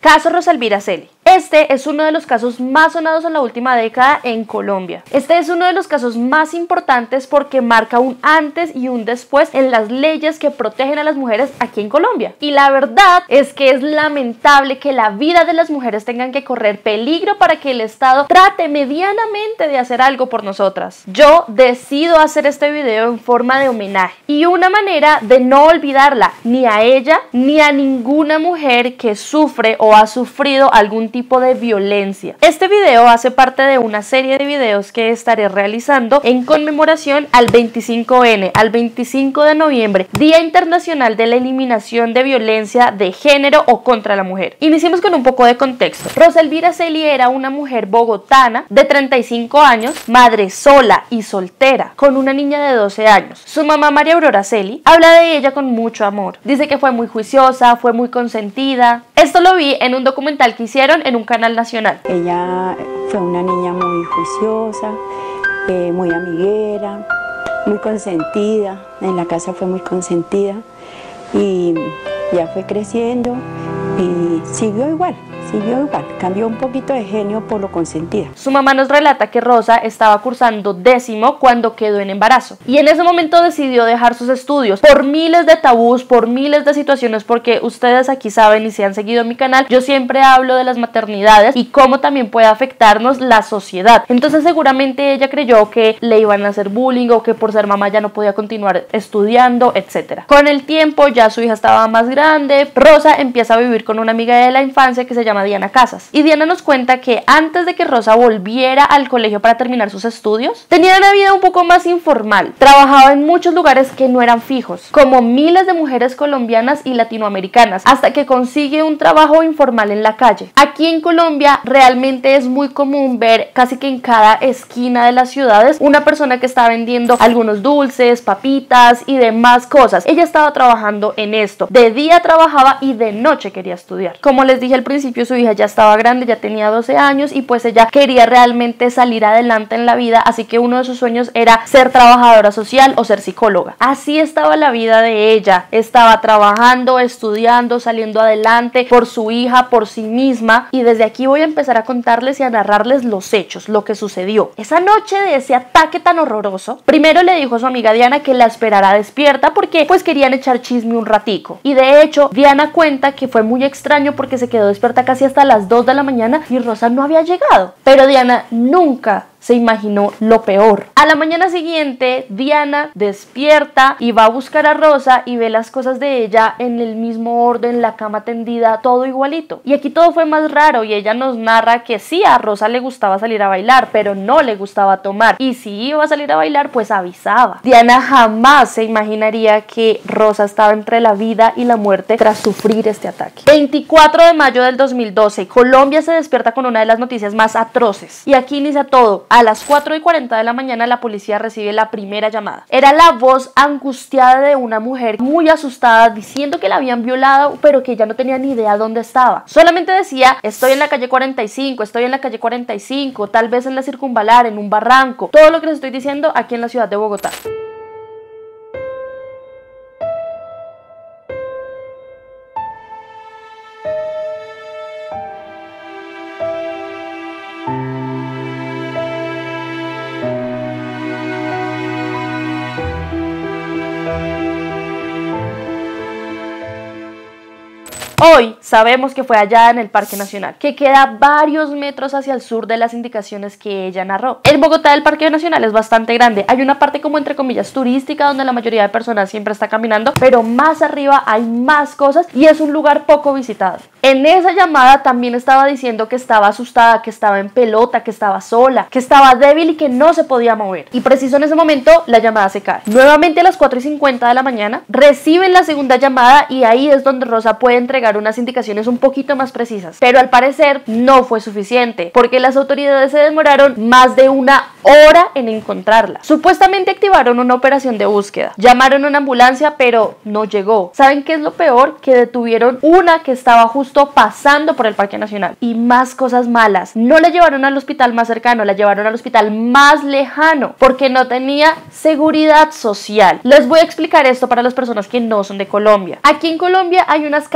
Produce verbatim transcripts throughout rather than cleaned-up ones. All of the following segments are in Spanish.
Caso Rosa Elvira Celi. Este es uno de los casos más sonados en la última década en Colombia. Este es uno de los casos más importantes porque marca un antes y un después en las leyes que protegen a las mujeres aquí en Colombia. Y la verdad es que es lamentable que la vida de las mujeres tengan que correr peligro para que el Estado trate medianamente de hacer algo por nosotras. Yo decido hacer este video en forma de homenaje y una manera de no olvidarla ni a ella ni a ninguna mujer que sufre o ha sufrido algún tipo de violencia. Este video hace parte de una serie de videos que estaré realizando en conmemoración al veinticinco ene, al veinticinco de noviembre, Día Internacional de la Eliminación de Violencia de Género o contra la Mujer. Iniciemos con un poco de contexto. Rosa Elvira Celi era una mujer bogotana de treinta y cinco años, madre sola y soltera, con una niña de doce años. Su mamá, María Aurora Celi, habla de ella con mucho amor. Dice que fue muy juiciosa, fue muy consentida. Esto lo vi en un documental que hicieron en un canal nacional. Ella fue una niña muy juiciosa, eh, muy amiguera, muy consentida. En la casa fue muy consentida y ya fue creciendo y siguió igual. Siguió igual, cambió un poquito de genio por lo consentida. Su mamá nos relata que Rosa estaba cursando décimo cuando quedó en embarazo y en ese momento decidió dejar sus estudios por miles de tabús, por miles de situaciones, porque ustedes aquí saben y si han seguido mi canal, yo siempre hablo de las maternidades y cómo también puede afectarnos la sociedad. Entonces seguramente ella creyó que le iban a hacer bullying o que por ser mamá ya no podía continuar estudiando, etcétera. Con el tiempo ya su hija estaba más grande, Rosa empieza a vivir con una amiga de la infancia que se llama Diana Casas. Y Diana nos cuenta que antes de que Rosa volviera al colegio para terminar sus estudios, tenía una vida un poco más informal. Trabajaba en muchos lugares que no eran fijos, como miles de mujeres colombianas y latinoamericanas, hasta que consigue un trabajo informal en la calle. Aquí en Colombia realmente es muy común ver casi que en cada esquina de las ciudades una persona que está vendiendo algunos dulces, papitas y demás cosas. Ella estaba trabajando en esto. De día trabajaba y de noche quería estudiar. Como les dije al principio, su hija ya estaba grande, ya tenía doce años y pues ella quería realmente salir adelante en la vida, así que uno de sus sueños era ser trabajadora social o ser psicóloga. Así estaba la vida de ella, estaba trabajando, estudiando, saliendo adelante por su hija, por sí misma, y desde aquí voy a empezar a contarles y a narrarles los hechos, lo que sucedió. Esa noche de ese ataque tan horroroso, primero le dijo a su amiga Diana que la esperara despierta porque pues querían echar chisme un ratico, y de hecho Diana cuenta que fue muy extraño porque se quedó despierta casi hasta las dos de la mañana y Rosa no había llegado. Pero Diana nunca se imaginó lo peor. A la mañana siguiente, Diana despierta y va a buscar a Rosa y ve las cosas de ella en el mismo orden, la cama tendida, todo igualito. Y aquí todo fue más raro y ella nos narra que sí, a Rosa le gustaba salir a bailar, pero no le gustaba tomar. Y si iba a salir a bailar, pues avisaba. Diana jamás se imaginaría que Rosa estaba entre la vida y la muerte tras sufrir este ataque. veinticuatro de mayo del dos mil doce, Colombia se despierta con una de las noticias más atroces. Y aquí inicia todo. A las cuatro y cuarenta de la mañana la policía recibe la primera llamada. Era la voz angustiada de una mujer muy asustada diciendo que la habían violado pero que ya no tenía ni idea dónde estaba. Solamente decía: estoy en la calle cuarenta y cinco, estoy en la calle cuarenta y cinco, tal vez en la Circunvalar, en un barranco. Todo lo que les estoy diciendo aquí en la ciudad de Bogotá. Hoy sabemos que fue allá en el Parque Nacional, que queda varios metros hacia el sur de las indicaciones que ella narró. En Bogotá el Parque Nacional es bastante grande, hay una parte como entre comillas turística donde la mayoría de personas siempre está caminando, pero más arriba hay más cosas y es un lugar poco visitado. En esa llamada también estaba diciendo que estaba asustada, que estaba en pelota, que estaba sola, que estaba débil y que no se podía mover. Y preciso en ese momento la llamada se cae. Nuevamente a las cuatro y cincuenta de la mañana reciben la segunda llamada y ahí es donde Rosa puede entregar unas indicaciones un poquito más precisas, pero al parecer no fue suficiente porque las autoridades se demoraron más de una hora en encontrarla. Supuestamente activaron una operación de búsqueda, llamaron a una ambulancia pero no llegó. ¿Saben qué es lo peor? Que detuvieron una que estaba justo pasando por el Parque Nacional. Y más cosas malas, no la llevaron al hospital más cercano, la llevaron al hospital más lejano porque no tenía seguridad social. Les voy a explicar esto para las personas que no son de Colombia. Aquí en Colombia hay unas categorías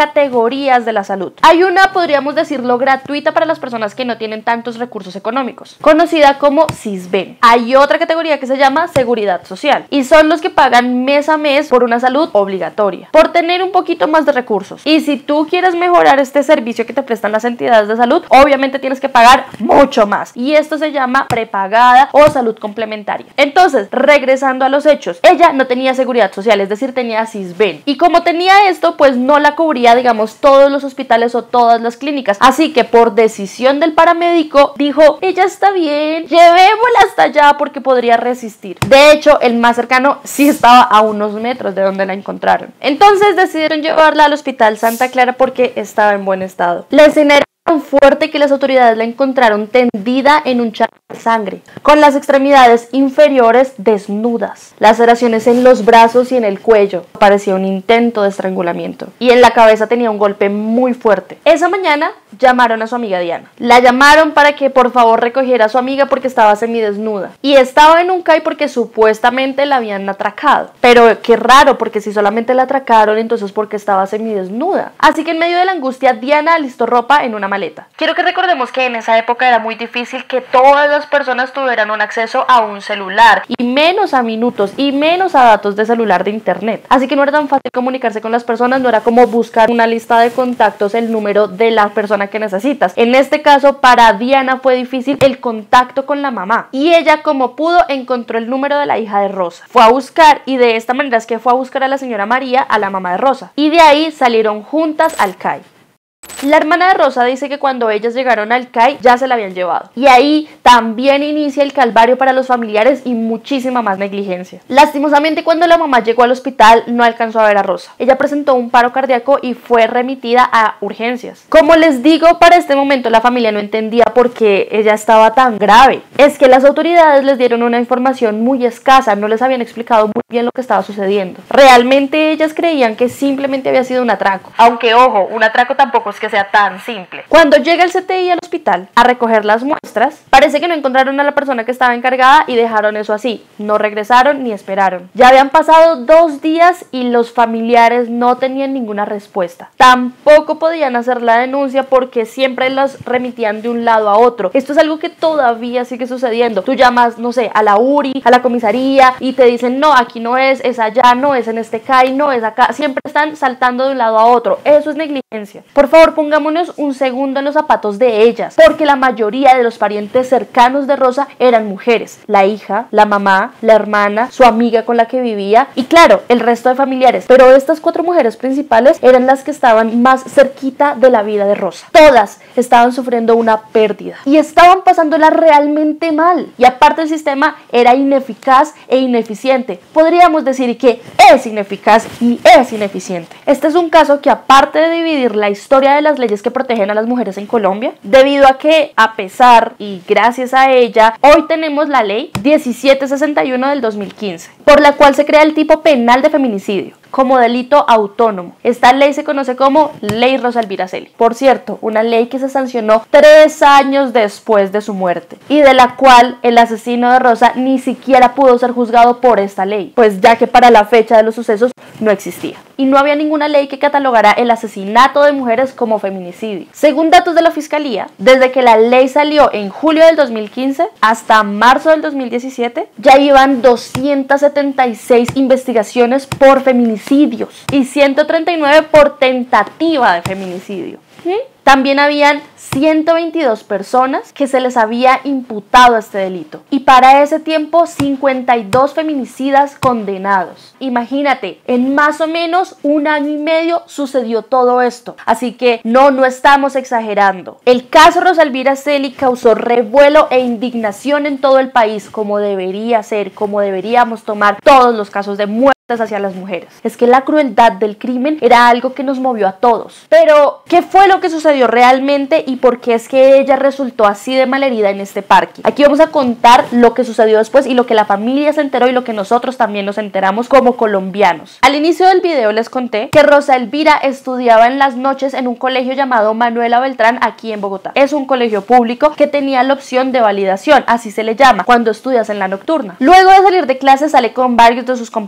categorías de la salud. Hay una, podríamos decirlo, gratuita para las personas que no tienen tantos recursos económicos, conocida como SISBEN. Hay otra categoría que se llama Seguridad Social y son los que pagan mes a mes por una salud obligatoria, por tener un poquito más de recursos. Y si tú quieres mejorar este servicio que te prestan las entidades de salud, obviamente tienes que pagar mucho más, y esto se llama prepagada o salud complementaria. Entonces, regresando a los hechos, ella no tenía seguridad social, es decir, tenía SISBEN, y como tenía esto, pues no la cubría, digamos, todos los hospitales o todas las clínicas, así que por decisión del paramédico dijo, ella está bien, llevémosla hasta allá porque podría resistir. De hecho, el más cercano sí estaba a unos metros de donde la encontraron. Entonces decidieron llevarla al Hospital Santa Clara porque estaba en buen estado. La escena era tan fuerte que las autoridades la encontraron tendida en un charco de sangre, con las extremidades inferiores desnudas, laceraciones en los brazos y en el cuello. Parecía un intento de estrangulamiento, y en la cabeza tenía un golpe muy fuerte. Esa mañana llamaron a su amiga Diana. La llamaron para que por favor recogiera a su amiga porque estaba semidesnuda, y estaba en un C A I porque supuestamente la habían atracado. Pero qué raro, porque si solamente la atracaron, entonces porque estaba semidesnuda. Así que en medio de la angustia, Diana alistó ropa en una maleta. Quiero que recordemos que en esa época era muy difícil que todas las personas tuvieran un acceso a un celular, y menos a minutos y menos a datos de celular de internet. Así que no era tan fácil comunicarse con las personas, no era como buscar una lista de contactos el número de la persona que necesitas. En este caso, para Diana fue difícil el contacto con la mamá, y ella, como pudo, encontró el número de la hija de Rosa. Fue a buscar, y de esta manera es que fue a buscar a la señora María, a la mamá de Rosa, y de ahí salieron juntas al C A I. La hermana de Rosa dice que cuando ellas llegaron al C A I ya se la habían llevado, y ahí también inicia el calvario para los familiares y muchísima más negligencia. Lastimosamente, cuando la mamá llegó al hospital no alcanzó a ver a Rosa. Ella presentó un paro cardíaco y fue remitida a urgencias. Como les digo, para este momento la familia no entendía por qué ella estaba tan grave. Es que las autoridades les dieron una información muy escasa, no les habían explicado muy bien lo que estaba sucediendo. Realmente ellas creían que simplemente había sido un atraco, aunque ojo, un atraco tampoco es que sea tan simple. Cuando llega el C T I al hospital a recoger las muestras, parece que no encontraron a la persona que estaba encargada y dejaron eso así. No regresaron ni esperaron. Ya habían pasado dos días y los familiares no tenían ninguna respuesta. Tampoco podían hacer la denuncia porque siempre los remitían de un lado a otro. Esto es algo que todavía sigue sucediendo. Tú llamas, no sé, a la U R I, a la comisaría, y te dicen, no, aquí no es, es allá, no, es en este C A I, no, es acá. Siempre están saltando de un lado a otro. Eso es negligencia. Por favor, pongámonos un segundo en los zapatos de ellas, porque la mayoría de los parientes cercanos de Rosa eran mujeres: la hija, la mamá, la hermana, su amiga con la que vivía y claro, el resto de familiares. Pero estas cuatro mujeres principales eran las que estaban más cerquita de la vida de Rosa. Todas estaban sufriendo una pérdida y estaban pasándola realmente mal, y aparte el sistema era ineficaz e ineficiente. Podríamos decir que es ineficaz y es ineficiente. Este es un caso que, aparte de dividir la historia de las leyes que protegen a las mujeres en Colombia, debido a que, a pesar y gracias a ella, hoy tenemos la ley diecisiete sesenta y uno del dos mil quince, por la cual se crea el tipo penal de feminicidio como delito autónomo. Esta ley se conoce como Ley Rosa Elvira Celi. Por cierto, una ley que se sancionó tres años después de su muerte, y de la cual el asesino de Rosa ni siquiera pudo ser juzgado por esta ley, pues ya que para la fecha de los sucesos no existía, y no había ninguna ley que catalogara el asesinato de mujeres como feminicidio. Según datos de la Fiscalía, desde que la ley salió en julio del dos mil quince hasta marzo del dos mil diecisiete, ya iban doscientas setenta y seis investigaciones por feminicidios y ciento treinta y nueve por tentativa de feminicidio. ¿Sí? También habían ciento veintidós personas que se les había imputado este delito, y para ese tiempo cincuenta y dos feminicidas condenados. Imagínate, en más o menos un año y medio sucedió todo esto, así que no, no estamos exagerando. El caso Rosa Elvira Celi causó revuelo e indignación en todo el país, como debería ser, como deberíamos tomar todos los casos de muerte hacia las mujeres. Es que la crueldad del crimen era algo que nos movió a todos. Pero, ¿qué fue lo que sucedió realmente y por qué es que ella resultó así de malherida en este parque? Aquí vamos a contar lo que sucedió después y lo que la familia se enteró y lo que nosotros también nos enteramos como colombianos. Al inicio del video les conté que Rosa Elvira estudiaba en las noches en un colegio llamado Manuela Beltrán aquí en Bogotá. Es un colegio público que tenía la opción de validación, así se le llama, cuando estudias en la nocturna. Luego de salir de clase sale con varios de sus compañeros.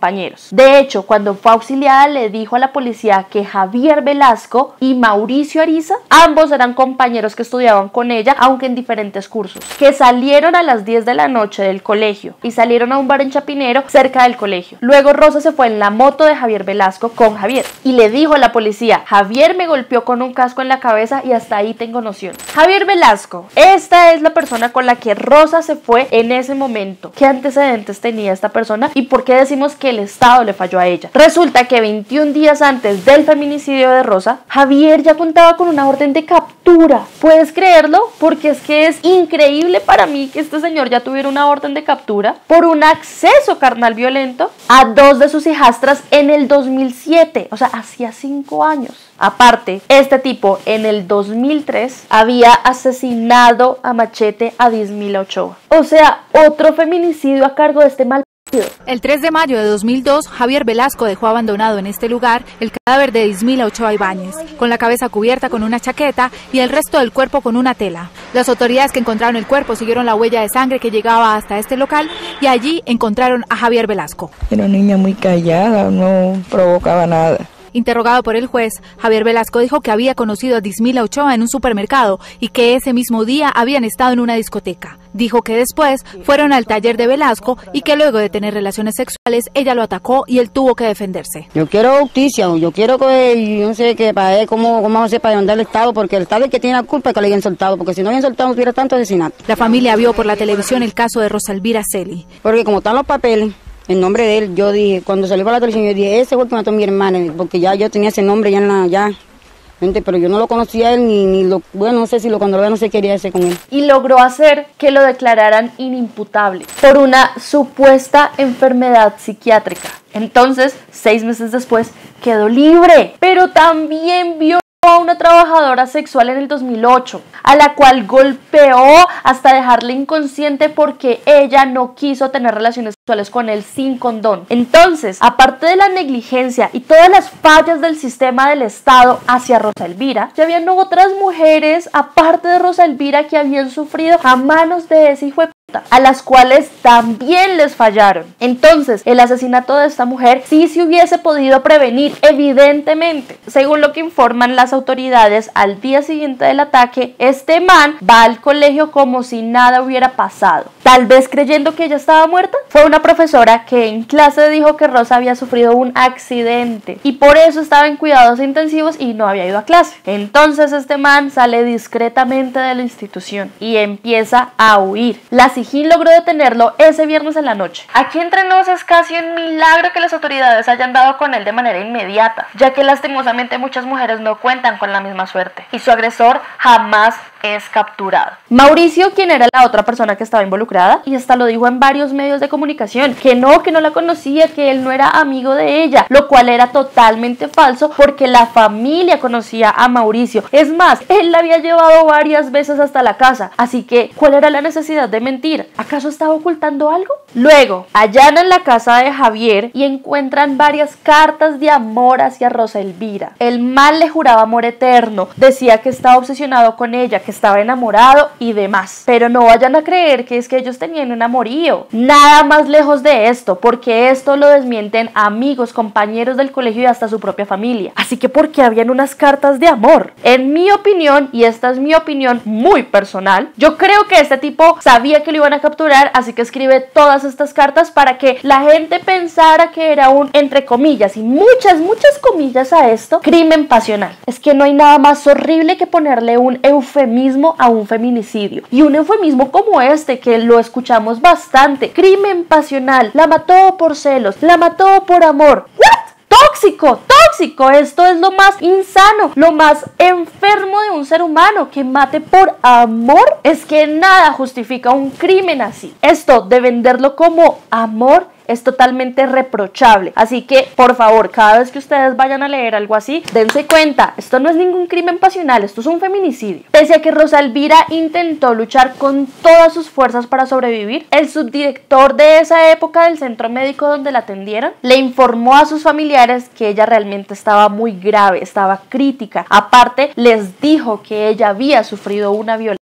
De hecho, cuando fue auxiliada le dijo a la policía que Javier Velasco y Mauricio Ariza, ambos eran compañeros que estudiaban con ella, aunque en diferentes cursos, que salieron a las diez de la noche del colegio y salieron a un bar en Chapinero cerca del colegio. Luego Rosa se fue en la moto de Javier Velasco con Javier y le dijo a la policía: Javier me golpeó con un casco en la cabeza y hasta ahí tengo noción. Javier Velasco, esta es la persona con la que Rosa se fue en ese momento. ¿Qué antecedentes tenía esta persona y por qué decimos que el Estado le falló a ella? Resulta que veintiún días antes del feminicidio de Rosa, Javier ya contaba con una orden de captura. ¿Puedes creerlo? Porque es que es increíble para mí que este señor ya tuviera una orden de captura por un acceso carnal violento a dos de sus hijastras en el dos mil siete, o sea, hacía cinco años. Aparte, este tipo en el dos mil tres había asesinado a machete a Dismila Ochoa. O sea, otro feminicidio a cargo de este mal. El tres de mayo de dos mil dos, Javier Velasco dejó abandonado en este lugar el cadáver de Dismila Ochoa Ibáñez, con la cabeza cubierta con una chaqueta y el resto del cuerpo con una tela. Las autoridades que encontraron el cuerpo siguieron la huella de sangre que llegaba hasta este local y allí encontraron a Javier Velasco. Era una niña muy callada, no provocaba nada. Interrogado por el juez, Javier Velasco dijo que había conocido a Dismila Ochoa en un supermercado y que ese mismo día habían estado en una discoteca. Dijo que después fueron al taller de Velasco y que luego de tener relaciones sexuales ella lo atacó y él tuvo que defenderse. Yo quiero justicia, yo quiero que, yo no sé, que para él, cómo, cómo vamos a hacer para demandar al Estado, porque el Estado es el que tiene la culpa de que le hayan soltado, porque si no habían soltado no hubiera tanto asesinato. La familia vio por la televisión el caso de Rosa Elvira Celi. Porque como están los papeles, el nombre de él, yo dije, cuando salió por la televisión, yo dije, ese fue el que mató a mi hermana, porque ya yo tenía ese nombre ya en la, ya, pero yo no lo conocía a él, ni, ni lo, bueno, no sé si lo, cuando lo vea no sé qué quería hacer con él. Y logró hacer que lo declararan inimputable por una supuesta enfermedad psiquiátrica. Entonces, seis meses después, quedó libre, pero también vio a una trabajadora sexual en el dos mil ocho, a la cual golpeó hasta dejarla inconsciente porque ella no quiso tener relaciones sexuales con él sin condón. Entonces, aparte de la negligencia y todas las fallas del sistema del Estado hacia Rosa Elvira, ya habían otras mujeres, aparte de Rosa Elvira, que habían sufrido a manos de ese hijo de puta, a las cuales también les fallaron. Entonces, el asesinato de esta mujer sí se hubiese podido prevenir, evidentemente. Según lo que informan las autoridades, al día siguiente del ataque, este man va al colegio como si nada hubiera pasado, tal vez creyendo que ella estaba muerta. Fue una profesora que en clase dijo que Rosa había sufrido un accidente y por eso estaba en cuidados intensivos y no había ido a clase. Entonces este man sale discretamente de la institución y empieza a huir. La SIJIN logró detenerlo ese viernes en la noche. Aquí entre nos es casi un milagro que las autoridades hayan dado con él de manera inmediata, ya que lastimosamente muchas mujeres no cuentan con la misma suerte y su agresor jamás es capturado. Mauricio, quien era la otra persona que estaba involucrada, y hasta lo dijo en varios medios de comunicación, que no, que no la conocía, que él no era amigo de ella, lo cual era totalmente falso porque la familia conocía a Mauricio. Es más, él la había llevado varias veces hasta la casa, así que ¿cuál era la necesidad de mentir? ¿Acaso estaba ocultando algo? Luego, allanan la casa de Javier y encuentran varias cartas de amor hacia Rosa Elvira. El mal le juraba amor eterno, decía que estaba obsesionado con ella, que estaba enamorado y demás. Pero no vayan a creer que es que ellos tenían un amorío. Nada más lejos de esto, porque esto lo desmienten amigos, compañeros del colegio y hasta su propia familia. Así que ¿por qué habían unas cartas de amor? En mi opinión, y esta es mi opinión muy personal, yo creo que este tipo sabía que lo iban a capturar, así que escribe todas estas cartas para que la gente pensara que era un, entre comillas, y muchas, muchas comillas a esto, crimen pasional. Es que no hay nada más horrible que ponerle un eufemismo a un feminicidio. Y un eufemismo como este, que lo escuchamos bastante, crimen pasional, la mató por celos, la mató por amor. ¿What? Tóxico, tóxico, esto es lo más insano, lo más enfermo de un ser humano, que mate por amor. Es que nada justifica un crimen así. Esto de venderlo como amor es totalmente reprochable. Así que, por favor, cada vez que ustedes vayan a leer algo así, dense cuenta, esto no es ningún crimen pasional, esto es un feminicidio. Pese a que Rosa Elvira intentó luchar con todas sus fuerzas para sobrevivir, el subdirector de esa época del centro médico donde la atendieron le informó a sus familiares que ella realmente estaba muy grave, estaba crítica. Aparte, les dijo que ella había sufrido una violencia.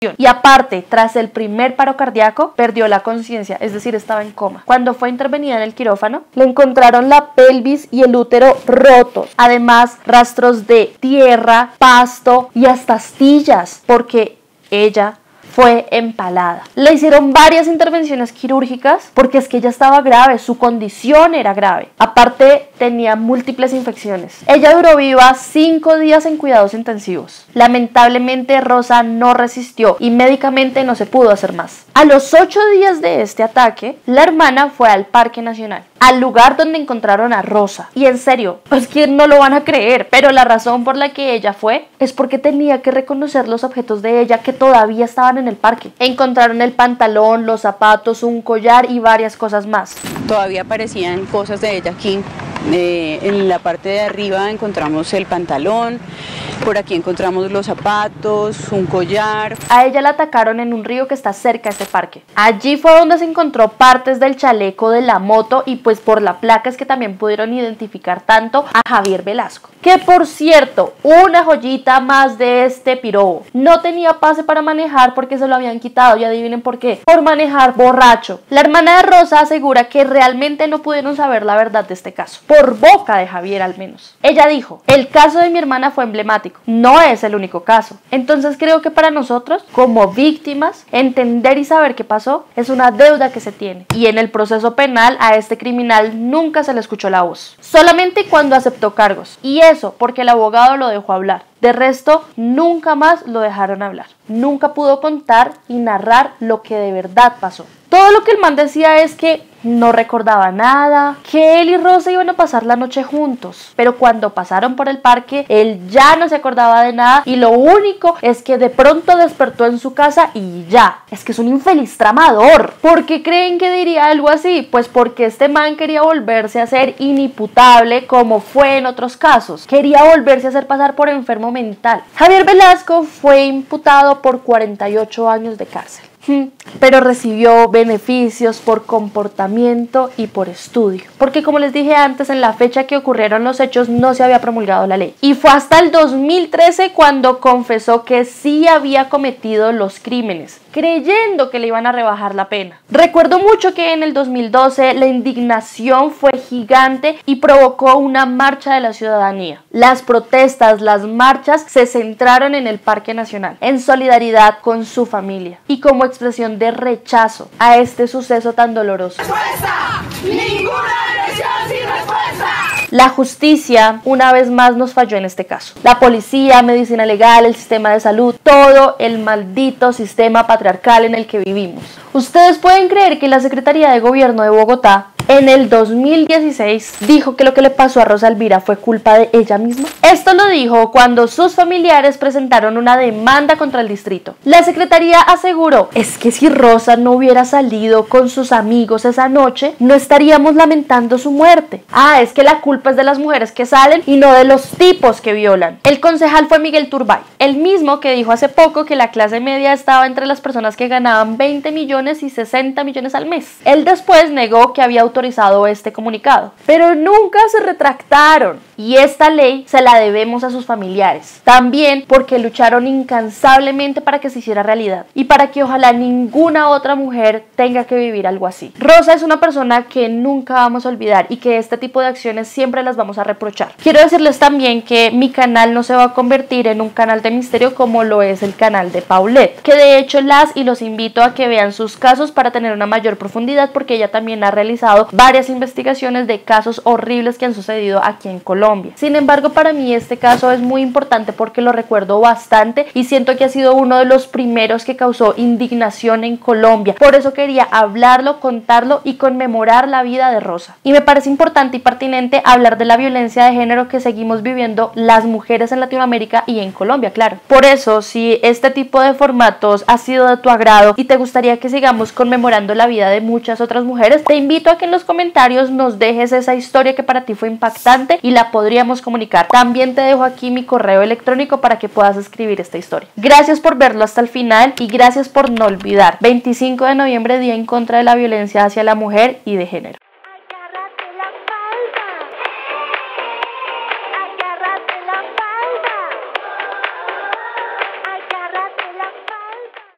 Y aparte, tras el primer paro cardíaco, perdió la conciencia, es decir, estaba en coma. Cuando fue intervenida en el quirófano, le encontraron la pelvis y el útero rotos. Además, rastros de tierra, pasto y hasta astillas, porque ella fue empalada. Le hicieron varias intervenciones quirúrgicas porque es que ella estaba grave, su condición era grave. Aparte, tenía múltiples infecciones. Ella duró viva cinco días en cuidados intensivos. Lamentablemente, Rosa no resistió y médicamente no se pudo hacer más. A los ocho días de este ataque, la hermana fue al Parque Nacional, al lugar donde encontraron a Rosa. Y en serio, pues que no lo van a creer, pero la razón por la que ella fue es porque tenía que reconocer los objetos de ella que todavía estaban en el parque. Encontraron el pantalón, los zapatos, un collar y varias cosas más. Todavía aparecían cosas de ella aquí. Eh, en la parte de arriba encontramos el pantalón, por aquí encontramos los zapatos, un collar. A ella la atacaron en un río que está cerca de este parque. Allí fue donde se encontró partes del chaleco de la moto y pues por la placa es que también pudieron identificar tanto a Javier Velasco. Que por cierto, una joyita más de este pirobo. No tenía pase para manejar porque se lo habían quitado y adivinen por qué. Por manejar borracho. La hermana de Rosa asegura que realmente no pudieron saber la verdad de este caso. Por boca de Javier al menos. Ella dijo, el caso de mi hermana fue emblemático, no es el único caso. Entonces creo que para nosotros, como víctimas, entender y saber qué pasó es una deuda que se tiene. Y en el proceso penal a este criminal nunca se le escuchó la voz. Solamente cuando aceptó cargos. Y eso porque el abogado lo dejó hablar. De resto, nunca más lo dejaron hablar. Nunca pudo contar y narrar lo que de verdad pasó. Todo lo que el man decía es que no recordaba nada, que él y Rosa iban a pasar la noche juntos, pero cuando pasaron por el parque, él ya no se acordaba de nada y lo único es que de pronto despertó en su casa y ya. Es que es un infeliz tramador. ¿Por qué creen que diría algo así? Pues porque este man quería volverse a ser inimputable como fue en otros casos. Quería volverse a hacer pasar por enfermo mental. Javier Velasco fue imputado por cuarenta y ocho años de cárcel. Pero recibió beneficios por comportamiento y por estudio, porque como les dije antes, en la fecha que ocurrieron los hechos no se había promulgado la ley y fue hasta el dos mil trece cuando confesó que sí había cometido los crímenes, creyendo que le iban a rebajar la pena. Recuerdo mucho que en el dos mil doce la indignación fue gigante y provocó una marcha de la ciudadanía. Las protestas, las marchas se centraron en el Parque Nacional, en solidaridad con su familia y como expresión de rechazo a este suceso tan doloroso. ¡Respuesta! ¡Ninguna agresión sin respuesta! La justicia una vez más nos falló en este caso. La policía, medicina legal, el sistema de salud, todo el maldito sistema patriarcal en el que vivimos. Ustedes pueden creer que la Secretaría de Gobierno de Bogotá en el dos mil dieciséis dijo que lo que le pasó a Rosa Elvira fue culpa de ella misma. Esto lo dijo cuando sus familiares presentaron una demanda contra el distrito. La secretaría aseguró, es que si Rosa no hubiera salido con sus amigos esa noche, no estaríamos lamentando su muerte. Ah, es que la culpa es de las mujeres que salen y no de los tipos que violan. El concejal fue Miguel Turbay, el mismo que dijo hace poco que la clase media estaba entre las personas que ganaban veinte millones y sesenta millones al mes. Él después negó que había autorizado este comunicado, pero nunca se retractaron y esta ley se la debemos a sus familiares, también porque lucharon incansablemente para que se hiciera realidad y para que ojalá ninguna otra mujer tenga que vivir algo así. Rosa es una persona que nunca vamos a olvidar y que este tipo de acciones siempre las vamos a reprochar. Quiero decirles también que mi canal no se va a convertir en un canal de misterio como lo es el canal de Paulette, que de hecho las y los invito a que vean sus casos para tener una mayor profundidad, porque ella también ha realizado varias investigaciones de casos horribles que han sucedido aquí en Colombia. Sin embargo, para mí este caso es muy importante porque lo recuerdo bastante y siento que ha sido uno de los primeros que causó indignación en Colombia. Por eso quería hablarlo, contarlo y conmemorar la vida de Rosa. Y me parece importante y pertinente hablar de la violencia de género que seguimos viviendo las mujeres en Latinoamérica y en Colombia, claro. Por eso, si este tipo de formatos ha sido de tu agrado y te gustaría que sigamos conmemorando la vida de muchas otras mujeres, te invito a que en los comentarios nos dejes esa historia que para ti fue impactante y la podríamos comunicar. También te dejo aquí mi correo electrónico para que puedas escribir esta historia. Gracias por verlo hasta el final y gracias por no olvidar, veinticinco de noviembre, Día en contra de la violencia hacia la mujer y de género.